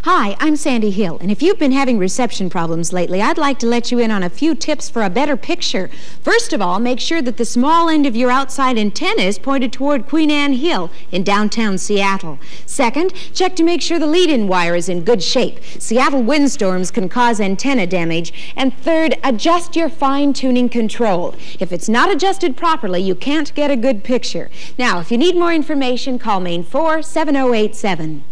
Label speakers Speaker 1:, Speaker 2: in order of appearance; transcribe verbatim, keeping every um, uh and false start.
Speaker 1: Hi, I'm Sandy Hill, and if you've been having reception problems lately, I'd like to let you in on a few tips for a better picture. First of all, make sure that the small end of your outside antenna is pointed toward Queen Anne Hill in downtown Seattle. Second, check to make sure the lead-in wire is in good shape. Seattle windstorms can cause antenna damage. And third, adjust your fine-tuning control. If it's not adjusted properly, you can't get a good picture. Now, if you need more information, call main four seven oh eight seven.